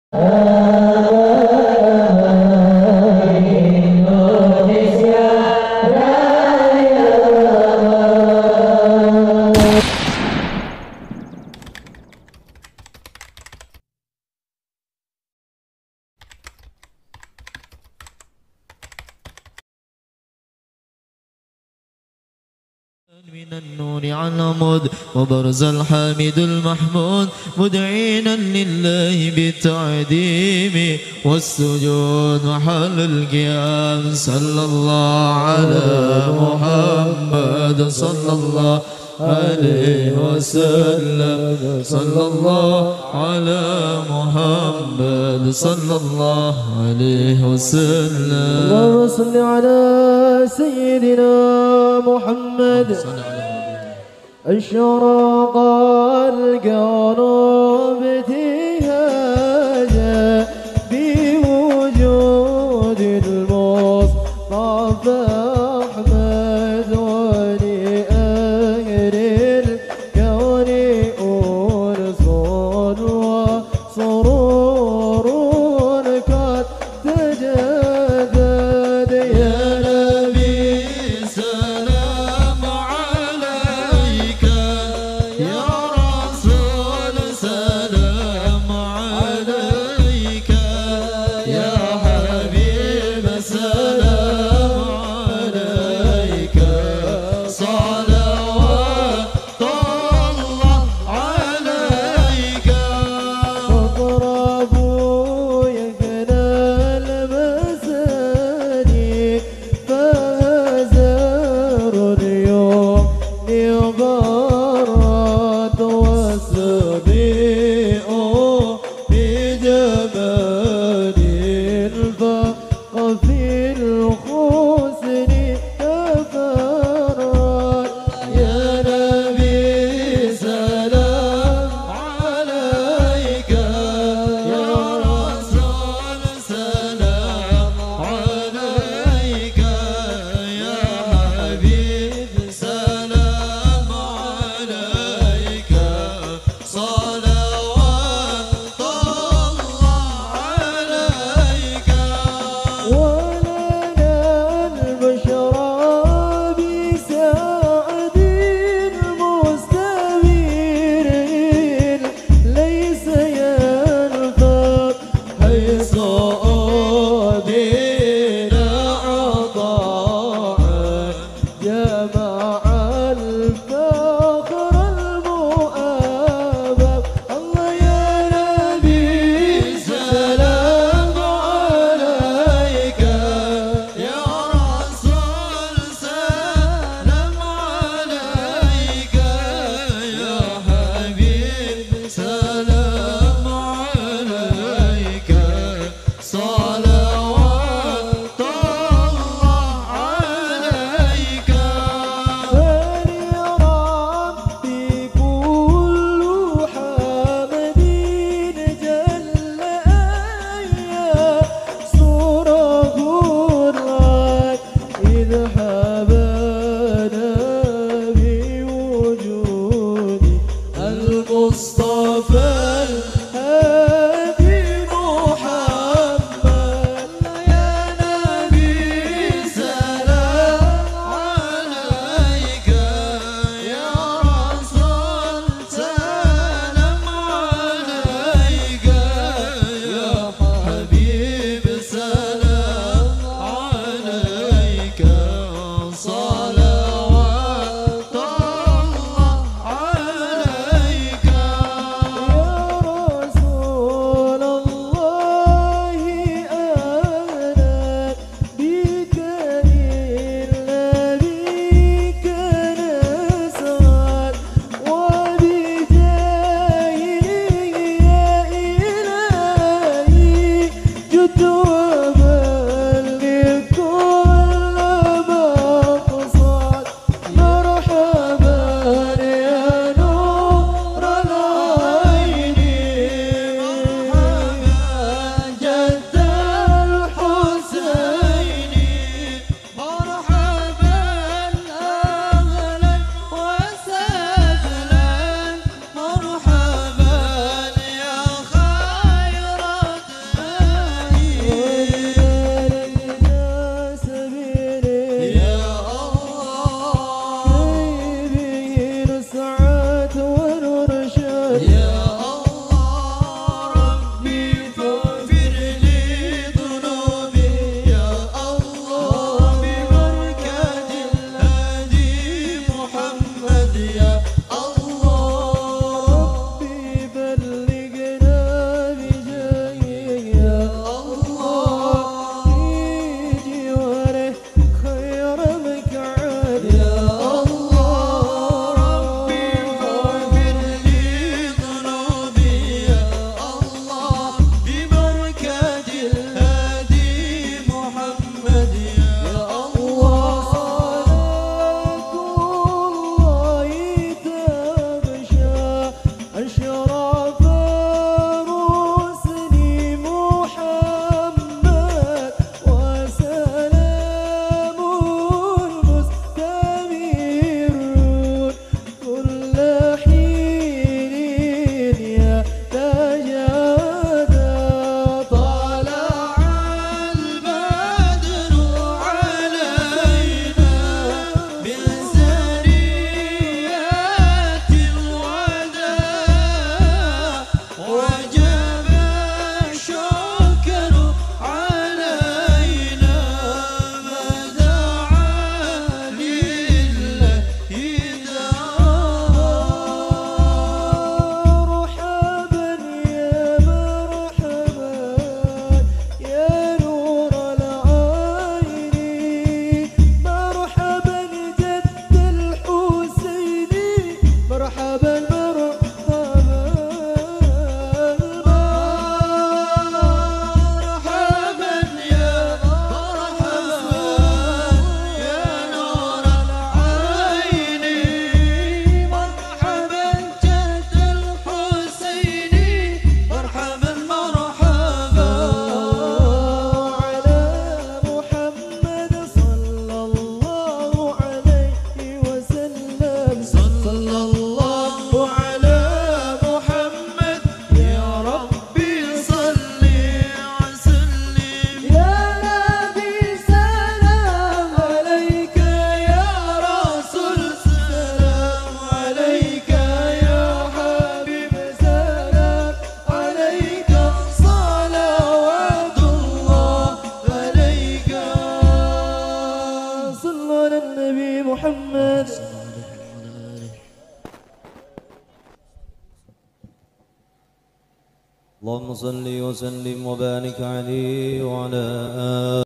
من النور على عمود وبرز الحامد المحمود مدعينا لله بالتعديم والسجود محل القيام. صلى الله على محمد صلى الله عليه وسلم. صلى الله على محمد صلى الله عليه وسلم. اللهم صل على سيدنا محمد. أشرق الكون بابتهاجا بوجود المصطفى أحمد ولأهل الكون أنس وسرور قد تجدد. يا نبي سلام عليك، يا رسول سلام عليك، يا حبيب سلام عليك، صلوات الله عليك. فاضربوا يكنا المساني فهزار اليوم غرت والسبيء بجمال الفق في الحسن تفرد. يا نبي سلام عليك، يا رسول سلام عليك، يا حبيب سلام عليك، صلوات الله عليك. ولنا البشرى بسعد مستمر ليس ينفق حيث أودينا عطاء جمع الفخر المؤبب. الله يا نبي سلام عليك، يا رسول سلام عليك، يا حبيب سلام عليك، صلوات الله عليك. فلربي كل حمد جل أيا سوره الرد إذ حبانا بوجود المصطفى الهادي محمد. يا نبي سلام عليك، يا رسول سلام عليك، يا حبيب سلام عليك، صلوات الله عليك. اللهم صل وسلم وبارك عليه وعلى آله